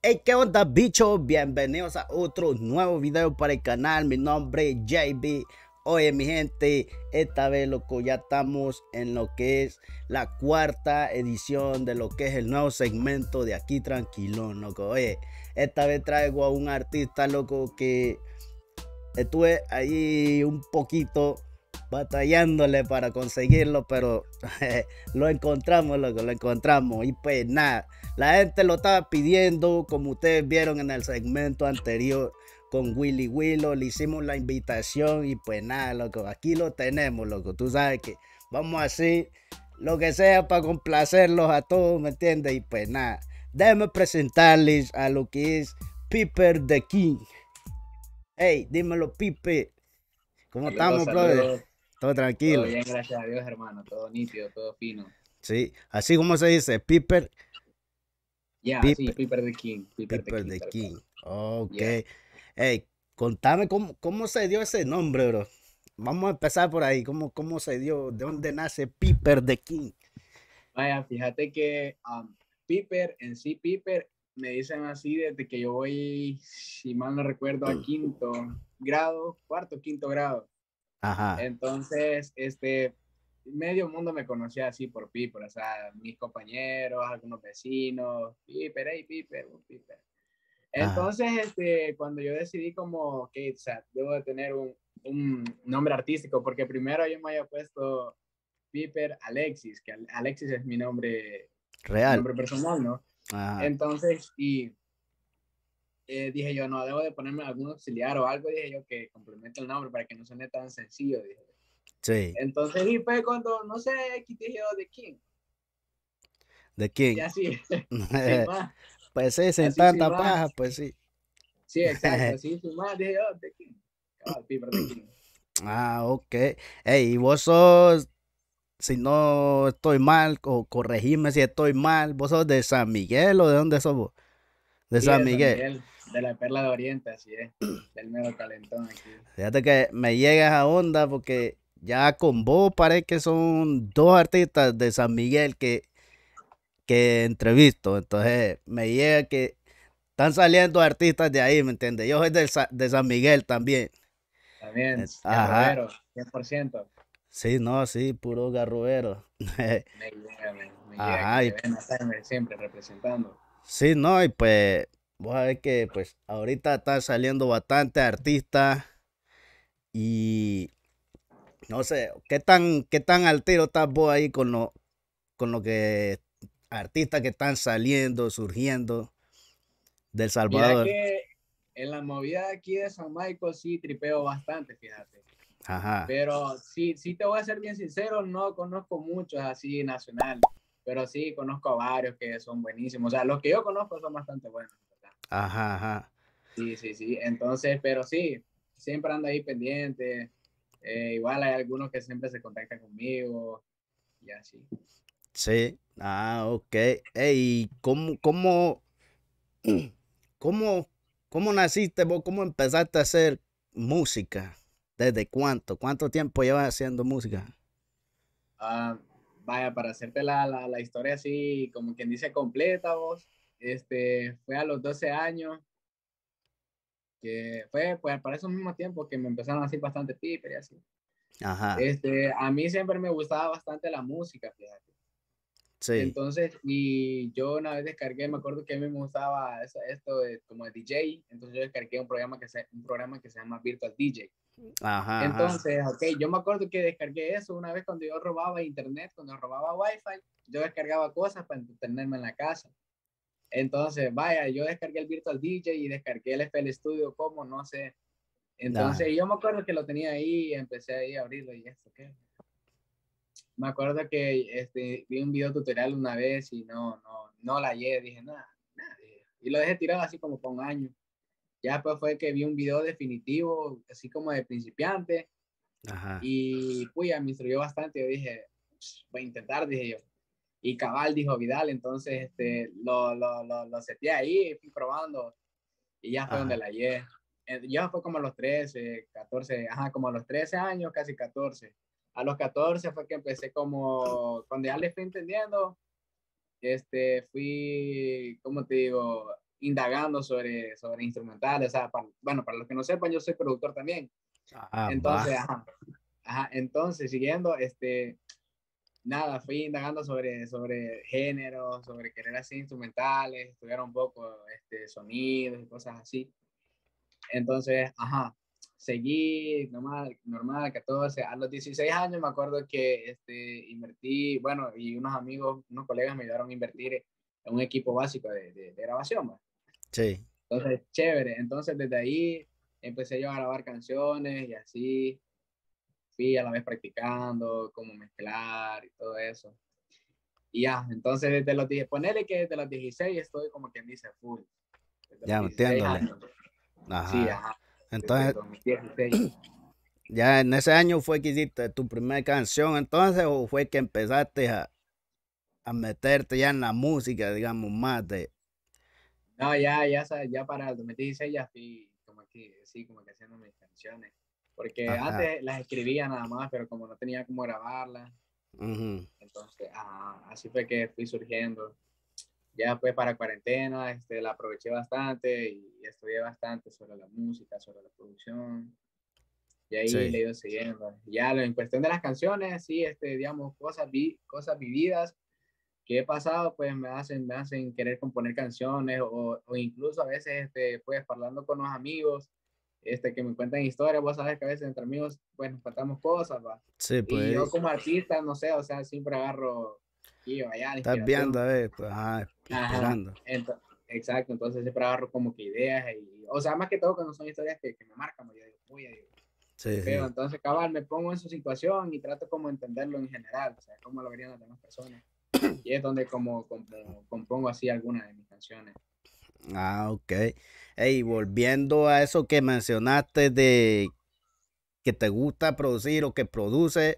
Hey, ¿qué onda, bichos? Bienvenidos a otro nuevo video para el canal. Mi nombre es JB. Oye, mi gente, esta vez, loco, ya estamos en lo que es la cuarta edición de lo que es el nuevo segmento de Aquí Tranquilón, loco. Oye, esta vez traigo a un artista, loco, que estuve ahí un poquito batallándole para conseguirlo, pero lo encontramos, loco, lo encontramos. Y pues nada, la gente lo estaba pidiendo, como ustedes vieron en el segmento anterior con Willy Willow, le hicimos la invitación y pues nada, loco, aquí lo tenemos, loco. Tú sabes que vamos a hacer lo que sea para complacerlos a todos, ¿me entiendes? Y pues nada, déjenme presentarles a lo que es Piper the King. Hey, dímelo, Pipe. ¿Cómo Saludos, estamos, brother? saludos. Todo Todo tranquilo. bien, gracias a Dios, hermano. Todo nítido, todo fino. Sí, así como se dice, Piper, Ya, sí, Piper, Piper the Piper King, the tal cual. King. Ok. Ya. Hey, contame cómo se dio ese nombre, bro. Vamos a empezar por ahí. ¿Cómo se dio? ¿De dónde nace Piper the King? Vaya, fíjate que Piper, Piper, me dicen así desde que yo voy, si mal no recuerdo, a quinto grado, cuarto, quinto grado. Ajá. Entonces, medio mundo me conocía así por Piper, o sea, mis compañeros, algunos vecinos, Piper, hey, Piper, Piper. Ajá. Entonces, cuando yo decidí como que, o sea, debo de tener un nombre artístico, porque primero yo me había puesto Piper Alexis, que Alexis es mi Real. nombre personal, ¿no? Ajá. Entonces, dije yo, no, debo de ponerme algún auxiliar o algo, dije yo, que complemente el nombre para que no suene tan sencillo, dije. Sí. Entonces, y fue cuando, no sé, dije yo, ¿de quién? The Y King. así, sin más, Pues sí, sin así sin tanta más. paja, pues sí. Sí, exacto, así sin más, dije yo, ¿de quién? Cabal, Piper de quién. Ah, ok. Hey, ¿y vos sos, si no estoy mal, o corregime si estoy mal, vos sos de San Miguel o de dónde sos vos? De Sí, San de San Miguel. Miguel, de la Perla de Oriente, así es, del mero calentón aquí. Fíjate que me llega esa onda porque ya con vos parece que son dos artistas de San Miguel que entrevisto. Entonces me llega que están saliendo artistas de ahí, ¿me entiendes? Yo soy de San Miguel también. También, Ajá. Garrobero, 100%. Sí, no, sí, puro garruero. Me llega que Ajá. te Y ven a estarme siempre representando. sí, no, y pues vos sabés que pues ahorita están saliendo bastantes artistas y no sé, ¿qué tan al tiro estás vos ahí con lo que artistas que están saliendo, surgiendo del Mira Salvador? que en la movida de aquí de San Michael sí tripeo bastante, fíjate. Ajá, Pero sí, sí te voy a ser bien sincero, no conozco muchos así nacional, pero sí conozco a varios que son buenísimos. O sea, los que yo conozco son bastante buenos, ¿verdad? ajá, ajá. Sí, sí, sí. Entonces, pero sí, siempre ando ahí pendiente. Igual hay algunos que siempre se contactan conmigo y así. Sí, ok. Ey, cómo, cómo naciste vos? ¿Cómo empezaste a hacer música? ¿Desde cuánto? ¿Cuánto tiempo llevas haciendo música? Ah, vaya, para hacerte la historia así, como quien dice, completa, vos, fue a los 12 años, que fue pues, para esos mismos tiempos que me empezaron a hacer bastante piper y así. Ajá, A mí siempre me gustaba bastante la música, fíjate. sí. Entonces, y yo una vez descargué, me acuerdo que a mí me gustaba esto de, como de DJ, entonces yo descargué un programa que se llama Virtual DJ. Ajá, ajá. Entonces, ok, yo me acuerdo que descargué eso una vez cuando yo robaba internet, cuando robaba wifi, yo descargaba cosas para entretenerme en la casa. Entonces, vaya, yo descargué el Virtual DJ y descargué el FL Studio, como no sé. Ah, Entonces, yo me acuerdo que lo tenía ahí y empecé ahí a abrirlo y esto, ¿qué? Me acuerdo que vi un video tutorial una vez y no la hallé, dije, nada, nada. Y lo dejé tirado así como por un año. Ya después fue que vi un video definitivo, así como de principiante, ajá. y puya, me instruyó bastante. Yo dije, voy a intentar, dije yo. Y cabal dijo Vidal, entonces lo seteé ahí, fui probando y ya fue donde Ajá. la hallé. Ya fue como a los 13, 14, ajá, como a los 13 años, casi 14. A los 14 fue que empecé como, cuando ya le fui entendiendo, fui, ¿cómo te digo? indagando sobre instrumentales, o sea, bueno, para los que no sepan, yo soy productor también. Ah, va. Entonces, entonces, siguiendo, nada, fui indagando sobre géneros, sobre querer hacer instrumentales, estudiar un poco sonidos y cosas así. Entonces, seguí normal, 14. A los 16 años me acuerdo que invertí, bueno, y unos amigos, unos colegas me ayudaron a invertir en un equipo básico de grabación, ¿va? Sí, Entonces, chévere. Entonces, desde ahí empecé yo a grabar canciones y así fui a la vez practicando cómo mezclar y todo eso. Y ya, entonces ponele que desde los 16 estoy como quien dice full, desde los ya 16 metiéndole. años. Sí, Ajá. desde Entonces, 2016. ya en ese año fue que hiciste tu primera canción, entonces, o fue que empezaste a meterte ya en la música, digamos, más de. No, ya para el 2016 ya fui como que, sí, como que haciendo mis canciones. Porque Ajá. antes las escribía nada más, pero como no tenía cómo grabarlas, Ujú. entonces, así fue que fui surgiendo. Ya fue para cuarentena, la aproveché bastante y estudié bastante sobre la música, sobre la producción. Y ahí le Sí. he ido siguiendo. Ya en cuestión de las canciones, sí, digamos, cosas vividas que he pasado, pues me hacen querer componer canciones o incluso a veces, pues hablando con los amigos, que me cuentan historias, vos sabes que a veces entre amigos, pues nos contamos cosas, va. Sí, Y yo pues como artista, no sé, o sea, siempre agarro aquí o allá la estás viendo, inspiración. a ver, pues, ajá, Ajá, inspirando. exacto, entonces siempre agarro como que ideas, o sea, más que todo cuando son historias que me marcan, yo digo, uy, digo, qué Sí, feo, sí. entonces cabal, me pongo en su situación y trato como entenderlo en general, o sea, cómo lo verían las demás personas. Y es donde como compongo así algunas de mis canciones. Ah, ok. Ey, volviendo a eso que mencionaste de que te gusta producir o que produce,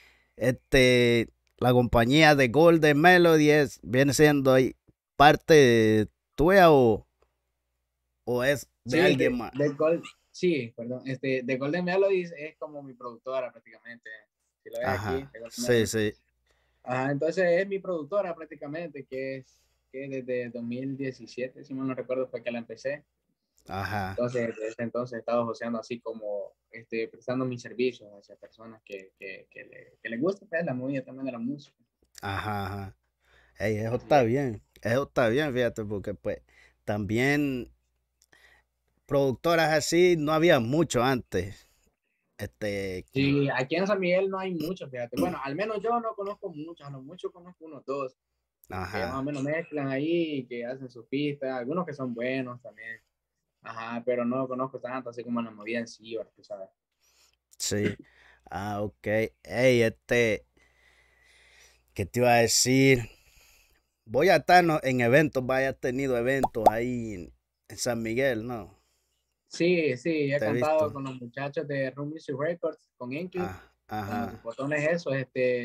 la compañía de Golden Melody viene siendo ahí parte tuya o es de Sí, alguien más. sí, perdón, de Golden Melodies es como mi productora prácticamente. Si lo ves aquí, Ajá, de Golden sí, Melodies. sí. Ajá, entonces es mi productora prácticamente, que desde 2017, si mal no recuerdo, fue que la empecé. Ajá, Entonces, desde entonces he estado joseando así como prestando mis servicios hacia personas que les gusta pues, la movida también de la música. ajá, ajá. Ey, eso Así está es. bien. Eso está bien, fíjate, porque pues también productoras así no había mucho antes. Como, Sí, aquí en San Miguel no hay muchos, fíjate. Bueno, al menos yo no conozco muchos, a lo mucho conozco unos dos, que más o ajá, menos mezclan ahí, que hacen sus pistas, algunos que son buenos también. Ajá, pero no conozco tanto, así como la movida en sí, tú sabes. sí. Ah, ok. Ey, ¿qué te iba a decir? Voy a estar en eventos, vaya tenido eventos ahí en San Miguel, ¿no? Sí, sí, he Te he cantado visto. con los muchachos de Room Music Records, con Enki, Ah, con los ajá, botones esos,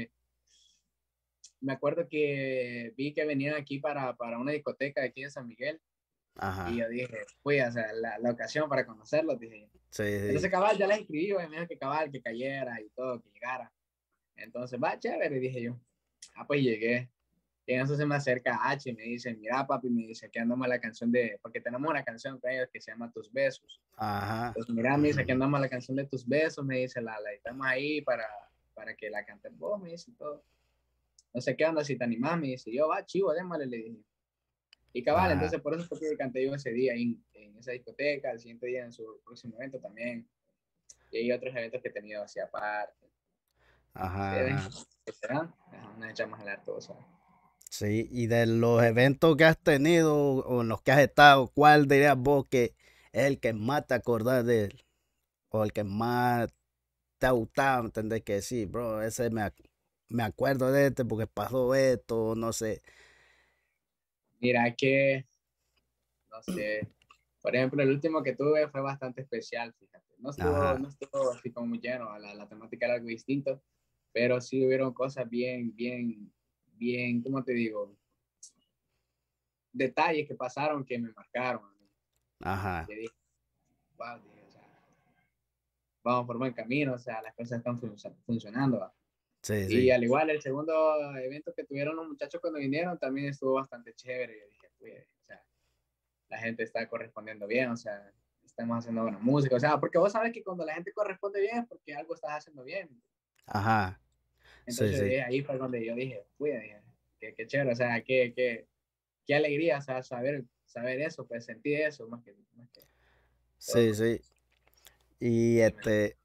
me acuerdo que vi que venían aquí para una discoteca de aquí de San Miguel y ajá. yo dije, fui a sea, la ocasión para conocerlos, dije yo. Sí, Entonces sí. cabal, ya les escribí, me dijo que cabal, que cayera y todo, que llegara. Entonces, va, chévere, dije yo. Pues llegué. Y en eso se me acerca H y me dice, mira papi, me dice, aquí andamos la canción porque tenemos una canción con ellos que se llama Tus Besos. Ajá. Entonces, mira, me dice, aquí Ujú. andamos la canción de Tus Besos, me dice, la editamos ahí para que la cantes vos, me dice todo. No sé qué onda, si te animás, me dice, yo, va, chivo, démosle, le dije. Y cabal, Ajá. entonces por eso fue que canté yo ese día en esa discoteca, el siguiente día en su próximo evento también. Y hay otros eventos que he tenido así aparte. Ajá, ¿Ustedes ajá. qué serán? Nos echamos a la cosa. Sí, y de los eventos que has tenido o en los que has estado, ¿cuál dirías vos que es el que más te acordás de él? O el que más te ha gustado, ¿entendés? Que sí, bro, me acuerdo de este porque pasó esto, no sé. Mira que, no sé, por ejemplo, el último que tuve fue bastante especial, fíjate. No Ajá, estuvo así como muy lleno, la temática era algo distinto, pero sí hubieron cosas bien, ¿cómo te digo? Detalles que pasaron que me marcaron. ajá. Que dije, wow, dije, o sea, vamos por buen camino, o sea, las cosas están funcionando. ¿Va? Sí, Y sí. al igual, el segundo evento que tuvieron los muchachos cuando vinieron también estuvo bastante chévere. Yo dije, pues, o sea, la gente está correspondiendo bien, o sea, estamos haciendo buena música, o sea, porque vos sabes que cuando la gente corresponde bien es porque algo estás haciendo bien. Ajá, sí, Entonces sí. ahí fue donde yo dije, cuida, dije, qué chévere, o sea, qué alegría, o sea, saber eso, pues sentir eso, más que Sí, todo. sí. Y Dime.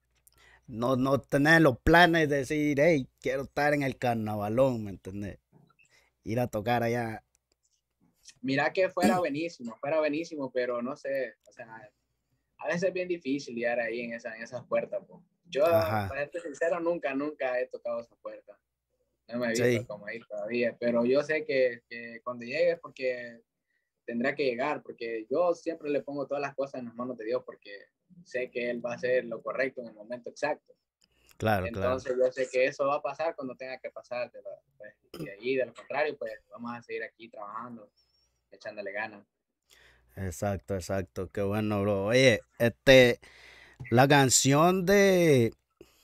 no tener los planes de decir, hey, quiero estar en el carnavalón, ¿me entendés? Ir a tocar allá. Mira que fuera buenísimo, pero no sé, o sea, a veces es bien difícil llegar ahí en esas puertas, pues. Yo, Ajá, para ser sincero, nunca he tocado esa puerta. No me he visto sí, como ahí todavía, pero yo sé que cuando llegue es porque tendrá que llegar, porque yo siempre le pongo todas las cosas en las manos de Dios, porque sé que Él va a hacer lo correcto en el momento exacto. claro, claro. Entonces yo sé que eso va a pasar cuando tenga que pasar, pues, y ahí de lo contrario, pues vamos a seguir aquí trabajando, echándole ganas. Exacto, exacto. Qué bueno, bro. Oye, la canción de,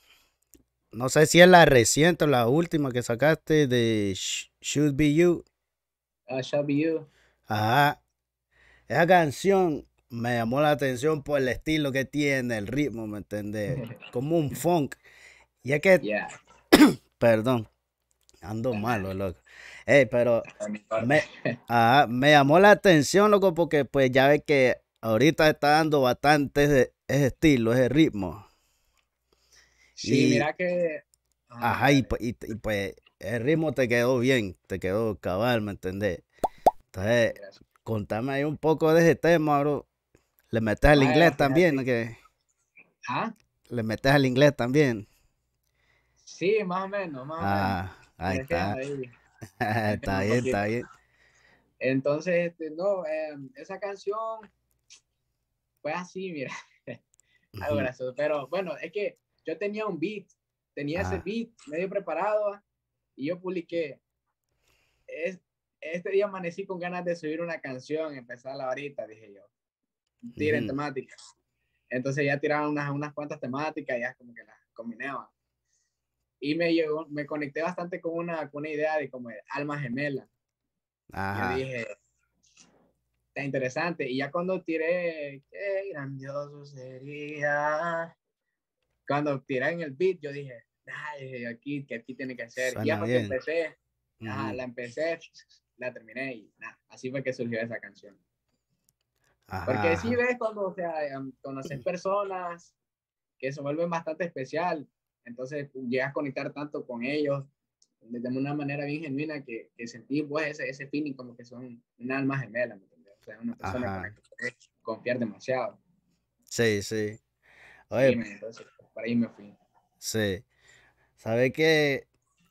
no sé si es la reciente o la última que sacaste de Should Be You. Shall be you. Ajá. Esa canción me llamó la atención por el estilo que tiene, el ritmo, ¿me entendés? Como un funk. Y es que, Yeah, perdón, ando malo, loco. Pero no me importa. me, me llamó la atención, loco, porque pues ya ves que ahorita está dando bastante ese estilo, ese ritmo. Sí, Y, mira que. ajá, Dale. y pues el ritmo te quedó bien, te quedó cabal, ¿me entendés? Entonces, Gracias, gracias. contame ahí un poco de ese tema, bro. Le metes al Vaya, inglés también, fíjate. ¿no? Que Ah, le metes al inglés también. sí, más o menos, más o menos. Ah, Me ahí defiendo está. ahí, me Está defiendo un bien, está poquito. bien. Entonces, no, esa canción fue así, mira, algo Ujú. gracioso. Pero bueno, es que yo tenía ese Ajá. beat medio preparado y yo publiqué. Es, este día amanecí con ganas de subir una canción, empezarla ahorita, dije yo. Tiren Ujú. temática. Entonces ya tiraron unas cuantas temáticas, ya como que las combinaba. Y me conecté bastante con una idea de como de alma gemela. Yo Ajá. dije, está interesante. Y ya cuando tiré, qué grandioso sería. Cuando tiré en el beat, yo dije, ay, que aquí tiene que ser. Y ya Suena fue que bien. empecé, ajá, Ujú. la empecé, la terminé y nada, así fue que surgió esa canción. Ajá, Porque sí ajá. ves cuando, o sea, conoces personas que se vuelven bastante especial, entonces llegas a conectar tanto con ellos de una manera bien genuina que sentís pues ese feeling como que son un alma gemela, ¿me entiendes? O sea, una persona con la Ajá. que puedes confiar demasiado. Sí, sí. Sí, Oye, entonces por ahí me fui. sí. ¿Sabe que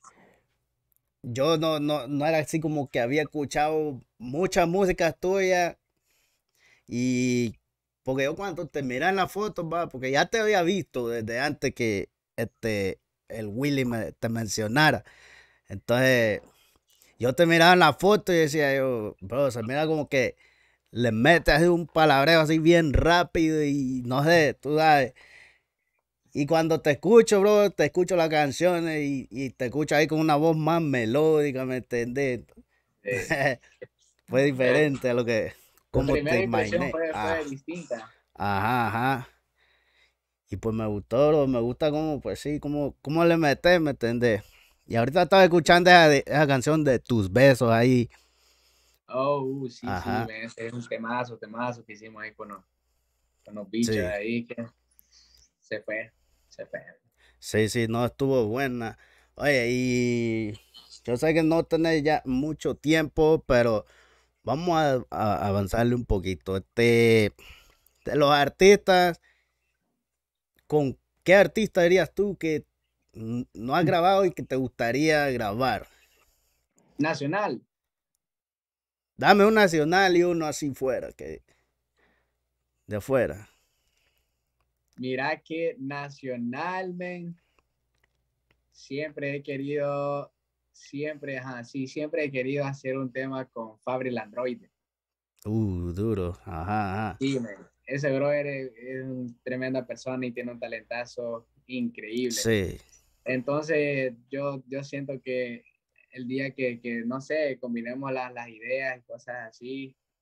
yo no era así como que había escuchado muchas músicas tuyas? Y porque yo cuando te miré en la foto, va, porque ya te había visto desde antes que el Willy te mencionara. Entonces, yo te miraba en la foto y decía yo, bro, se mira como que le metes así un palabreo así bien rápido y no sé, tú sabes. Y cuando te escucho, bro, te escucho las canciones y te escucho ahí con una voz más melódica, ¿me entendés? Eh, Fue tu, diferente a lo que, tu como te primera impresión imaginé. fue distinta. Ajá, ajá. Y pues me gustó, bro, me gusta como, pues sí, como le metes, ¿me entendés? Y ahorita estaba escuchando esa canción de Tus Besos ahí. Oh, sí, sí, Ajá, ven, ese es un temazo que hicimos ahí con los bichos sí, ahí, que se fue, se fue. sí, sí, no estuvo buena. Oye, y yo sé que no tenés ya mucho tiempo, pero vamos a avanzarle un poquito. De los artistas, ¿con qué artista dirías tú que no has grabado y que te gustaría grabar? Nacional, Dame un nacional y uno así fuera, que de afuera. mira que nacionalmente siempre he querido, siempre, ajá, sí, siempre he querido hacer un tema con Fabri el Androide. Duro. Ajá, ajá. Sí, man, ese brother es una tremenda persona y tiene un talentazo increíble. Sí. Entonces, yo siento que el día no sé, combinemos las ideas y cosas así,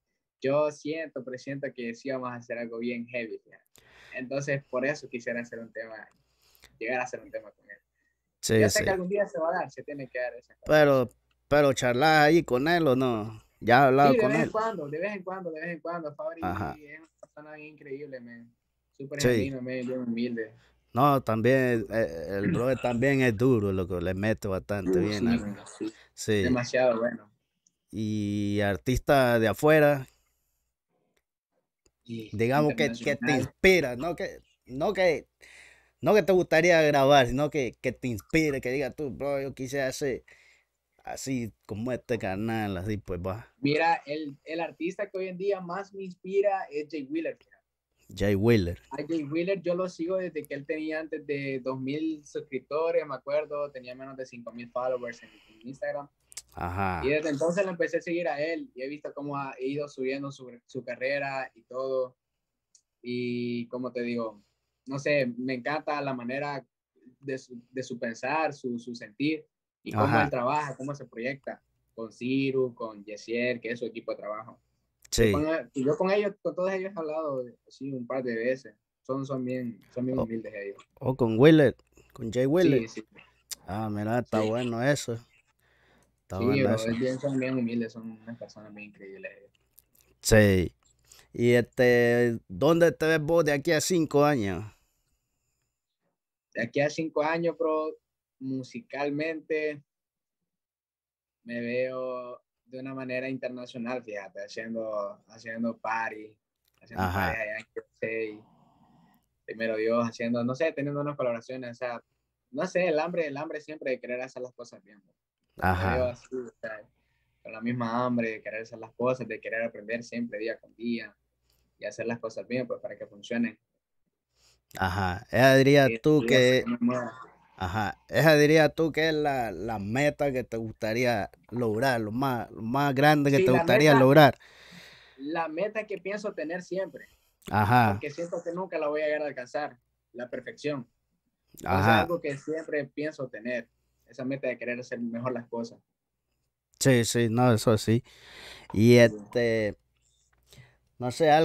yo presiento que sí vamos a hacer algo bien heavy, fíjate. Entonces, por eso quisiera hacer un tema, llegar a hacer un tema con él. Sí, Yo sé sí. que algún día se va a dar, se tiene que dar esa Pero, colaboración. pero charlas ahí con él o no. ¿Ya has hablado Sí, de con vez en él? cuando, de vez en cuando, de vez en cuando. Ajá. Fabri es una persona bien increíble, man. Súper Sí. genuino, man, bien humilde. No, también el brother también es duro, lo que le mete bastante bien. Sí, man, sí. Sí. Demasiado bueno. Y artista de afuera, Y digamos que te internacional. inspira, no que te gustaría grabar, sino que te inspire, que diga tú, bro, yo quise hacer así como este canal, así pues va. Mira, el artista que hoy en día más me inspira es Jay Wheeler. Jay Wheeler. A Jay Wheeler yo lo sigo desde que él tenía antes de 2,000 suscriptores, me acuerdo, tenía menos de 5,000 followers en Instagram. Y Ajá. desde entonces lo empecé a seguir a él y he visto cómo ha ido subiendo su carrera y todo. Y como te digo, no sé, me encanta la manera de su pensar, su sentir y cómo él Ajá. trabaja, cómo se proyecta con Ciru, con Yesier, que es su equipo de trabajo. Sí. Yo con ellos, con todos ellos he hablado así un par de veces. Son bien O, humildes ellos. o con Wheeler, con Jay Wheeler. Sí, sí, Ah, mira, está sí. bueno eso. Está Sí, bueno bro, eso. son bien humildes, son unas personas bien increíbles ellos. Sí. Y ¿dónde te ves vos de aquí a 5 años? De aquí a 5 años, bro, musicalmente me veo de una manera internacional, fíjate, haciendo party, haciendo party Ajá. allá en USA, primero Dios, haciendo, no sé, teniendo unas colaboraciones, o sea, no sé, el hambre siempre de querer hacer las cosas bien, bro. Me veo Ajá. así, o sea, con la misma hambre de querer hacer las cosas, de querer aprender siempre día con día y hacer las cosas bien, pues para que funcionen. Ajá. Esa dirías tú Y hasta que que, me muera. ajá. Esa dirías tú que es la meta que te gustaría lograr, lo más grande que Sí, te gustaría lograr. la meta que pienso tener siempre, Ajá. porque siento que nunca la voy a llegar a alcanzar, la perfección. Entonces, Ajá. algo que siempre pienso tener, esa meta de querer hacer mejor las cosas. Sí, sí, no, eso sí. Y no sé,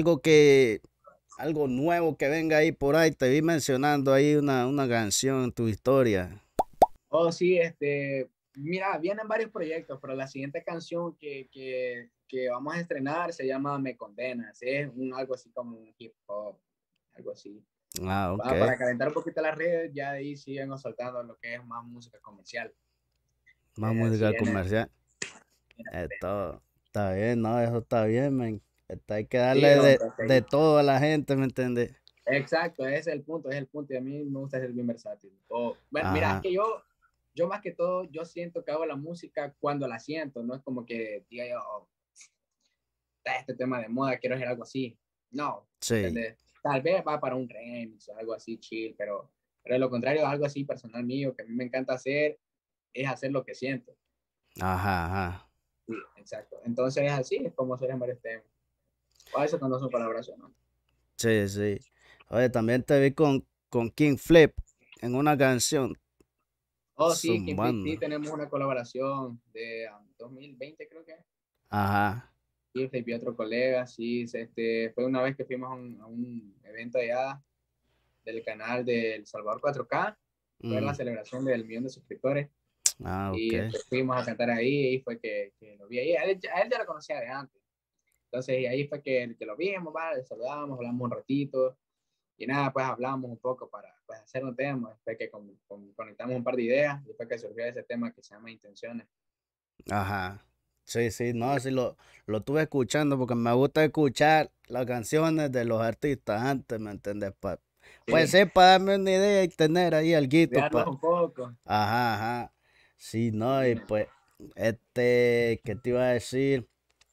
algo nuevo que venga ahí por ahí. Te vi mencionando ahí una canción en tu historia. Oh, sí, mira, vienen varios proyectos, pero la siguiente canción que vamos a estrenar se llama Me Condenas. Es algo así como un hip hop, algo así. Ah, ok. Para calentar un poquito las redes, ya de ahí siguen soltando lo que es más música comercial. Más Sí, música comercial. Esto está bien, no, eso está bien, men. Hay que sí, darle hombre, de todo a la gente, ¿me entiendes? exacto, ese es el punto, es el punto. Y a mí me gusta ser bien versátil. Bueno, mira, es Ajá, que yo más que todo, yo siento que hago la música cuando la siento, no es como que diga yo, oh, está este tema de moda, quiero hacer algo así. No, ¿me sí, entiendes? Tal vez va para un remix o algo así chill, pero de lo contrario, algo así personal mío que a mí me encanta hacer, es hacer lo que siento. ajá, ajá. Sí, exacto. Entonces es así, es como suelen varios temas. O a eso cuando son colaboración, ¿no? Sí, sí. Oye, también te vi con King Flip en una canción, Oh, sí, King Flip, sí, zumbando. tenemos una colaboración de 2020, creo que. Ajá. Sí, Flip y otro colega, sí, fue una vez que fuimos a un evento allá del canal del Salvador 4K, fue la Mm, celebración del 1,000,000 de suscriptores, ah, ok. y fuimos a cantar ahí, y fue que lo vi ahí, a él ya lo conocía de antes, entonces y ahí fue que lo vimos, ¿vale? Le saludamos, hablamos un ratito, y nada, pues hablamos un poco para pues, hacer un tema, después que conectamos un par de ideas, y después que surgió ese tema que se llama Intenciones. Ajá. Sí, sí, no, sí lo estuve escuchando porque me gusta escuchar las canciones de los artistas antes, ¿me entiendes? Pues Sí, sí, para darme una idea y tener ahí alguito cuidarlos para. un poco. Ajá, ajá. Sí, no, y Sí. pues, ¿qué te iba a decir?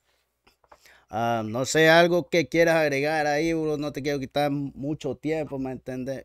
No sé, algo que quieras agregar ahí, bro, no te quiero quitar mucho tiempo, ¿me entiendes?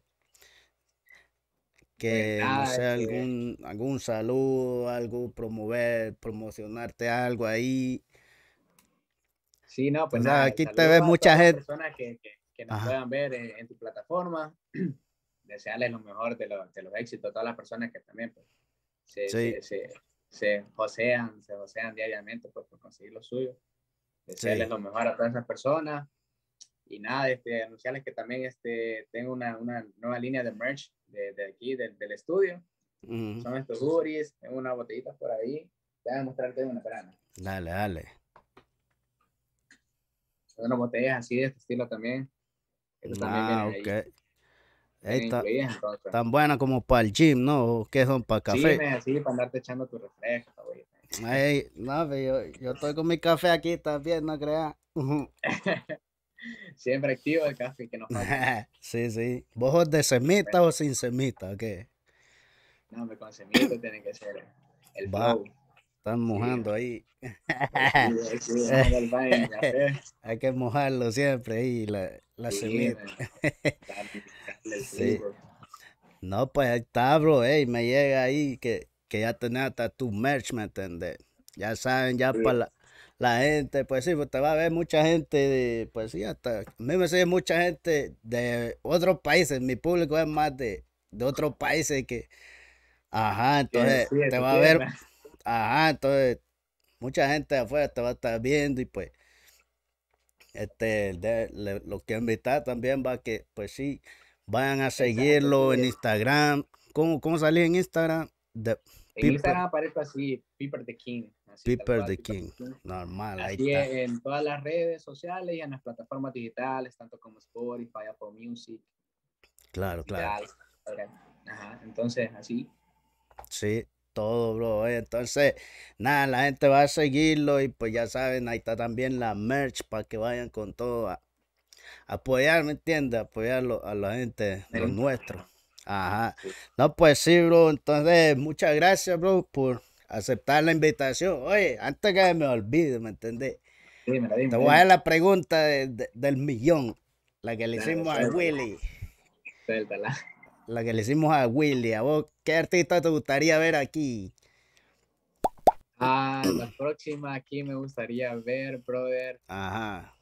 Pues Que, no nada, sé, algún saludo, algo promocionarte algo ahí. sí, no, pues Tú sabes, nada, aquí te ve saludos a mucha todas las gente. personas que nos Ajá, puedan ver en tu plataforma. Desearles lo mejor de los éxitos a todas las personas que también pues, se, sí, se, se, se josean diariamente pues, por conseguir lo suyo. desearles Sí. lo mejor a todas esas personas. Y nada, anunciarles que también tengo una nueva línea de merch de aquí, del estudio. Ujú. Son estos hoodies, tengo unas botellitas por ahí. Déjame mostrarte una, espérame. Dale, dale. Son unas botellas así de este estilo también. Estos también Ah, vienen ok. ahí, Ey, vienen incluidas entonces. tan buena como para el gym, ¿no? ¿Qué son? ¿Para Sí, café? así para andarte echando tu refresco, güey. Ey, no, yo estoy con mi café aquí también, no creas. Ujú. Siempre activo el café que nos falta. Sí, sí. ¿Vos sos de semita o sin semita? ¿O qué? No, me consumito tiene que ser el Va, flow. están Sí, mojando ahí. sí, dejando el pan en el café. Hay que mojarlo siempre ahí, la Sí, semita. man, darle el Sí. flavor. No, pues ahí está, bro. Ey, me llega ahí que ya tenés hasta tu merch, ¿me entendés? Ya saben, ya Sí, para la gente, pues sí, pues te va a ver mucha gente de, pues sí, hasta, a mí me sigue mucha gente de otros países, mi público es más de otros países que, ajá, entonces sí, te tu va a ver, tierra. ajá, entonces mucha gente de afuera te va a estar viendo y pues, lo que invitar también va que, pues sí, vayan a Exacto, sí. seguirlo en Instagram. ¿Cómo salí en Instagram? The En Piper, Instagram aparezco así, Piper the King, así tal Piper cual, the Piper King. the King. Normal, ahí Así está. en todas las redes sociales y en las plataformas digitales, tanto como Spotify, Apple Music, Claro, claro. Tidal. Ajá, entonces así. Sí, todo, bro. Entonces, nada, la gente va a seguirlo y pues ya saben, ahí está también la merch para que vayan con todo a apoyar, ¿me entiendes? Apoyar a la gente, los nuestros. Ajá. Sí, No, pues sí, bro. Entonces, muchas gracias, bro, por aceptar la invitación. Oye, antes que me olvide, ¿me entendés? dímela, Te dímela, voy a dar dímela. la pregunta del millón, la que le Dale, hicimos a suéltala, Willy. suéltala. La que le hicimos a Willy. ¿A vos qué artista te gustaría ver aquí? La próxima aquí me gustaría ver, brother. Ajá.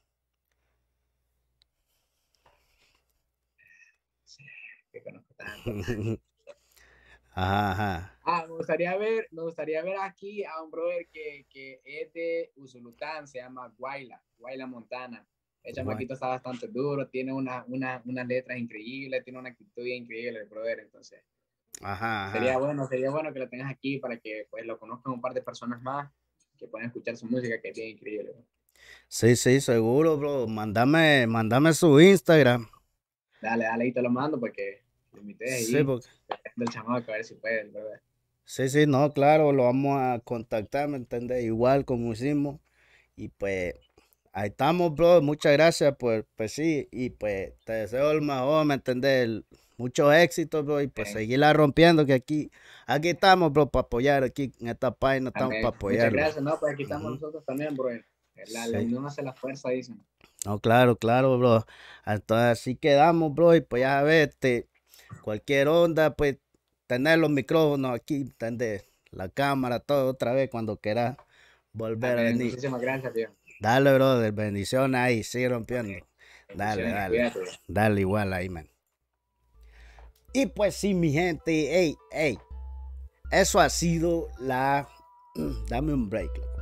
Sí, que conozco tanto. Ajá, ajá. Me gustaría ver aquí a un brother que es de Usulután, se llama Guayla Montana. El Guay. chamaquito está bastante duro, tiene unas letras increíbles, tiene una actitud increíble, el brother. Entonces, Ajá, ajá. sería bueno que lo tengas aquí para que pues lo conozcan un par de personas más que puedan escuchar su música, que es bien increíble, bro. Sí, sí, seguro, bro. Mándame su Instagram. Dale, ahí te lo mando porque lo invité Sí, ahí, porque, del chamaco, a ver si puede, el brother. sí, sí, no, claro, lo vamos a contactar, ¿me entiendes? Igual como hicimos. Y pues, ahí estamos, bro. Muchas gracias, pues sí. Y pues, te deseo el mejor, ¿me entiendes? Muchos éxitos, bro. Y pues, Eh, seguirla rompiendo, que aquí estamos, bro, para apoyar. Aquí en esta página estamos Amén. para Muchas apoyarlo. gracias, no, pues aquí estamos Ujú. nosotros también, brother. La Sí. unión hace la fuerza, dicen. No, claro, claro, bro. Entonces, así quedamos, bro. Y pues, ya ves, cualquier onda, pues, tener los micrófonos aquí, tener la cámara, todo otra vez cuando quieras volver a Amén. venir. Muchísimas gracias, tío. Dale, brother, bendiciones ahí, sigue rompiendo. Amén. Dale, Bendiciones, dale, cuídate. dale igual ahí, man. Y pues sí, mi gente, hey, eso ha sido Dame un break, loco.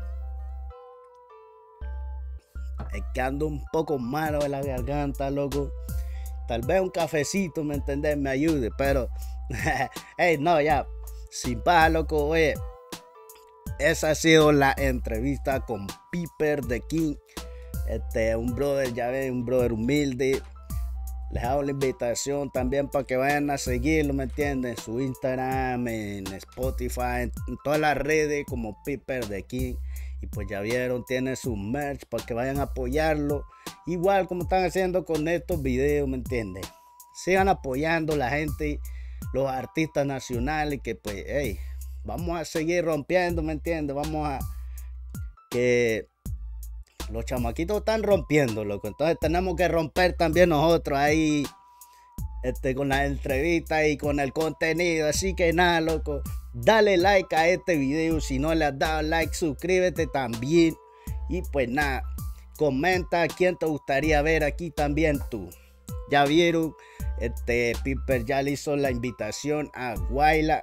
Es que ando un poco malo de la garganta, loco. Tal vez un cafecito, ¿me entendés? Me ayude, pero... hey, no, ya, sin paja, loco, oye. Esa ha sido la entrevista con Piper the King. Un brother, ya ven, un brother humilde. Les hago la invitación también para que vayan a seguirlo, ¿me entienden? En su Instagram, en Spotify, en todas las redes como Piper the King. Y pues ya vieron, tiene su merch para que vayan a apoyarlo. Igual como están haciendo con estos videos, ¿me entienden? Sigan apoyando a la gente, los artistas nacionales, que pues, hey, vamos a seguir rompiendo, ¿me entiendes? Vamos a que los chamaquitos están rompiendo, loco. Entonces tenemos que romper también nosotros ahí, con las entrevistas y con el contenido. Así que nada, loco. Dale like a este video. Si no le has dado like, suscríbete también. Y pues nada, comenta quién te gustaría ver aquí también tú. Ya vieron, Piper ya le hizo la invitación a Guayla.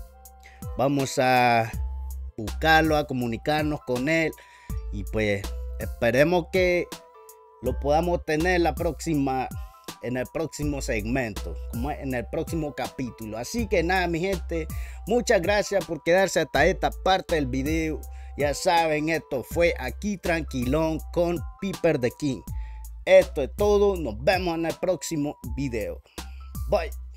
Vamos a buscarlo, a comunicarnos con él. Y pues esperemos que lo podamos tener en el próximo segmento, como en el próximo capítulo. Así que nada, mi gente, muchas gracias por quedarse hasta esta parte del video. Ya saben, esto fue Aquí Tranquilón con Piper the King. Esto es todo, nos vemos en el próximo video. Bye.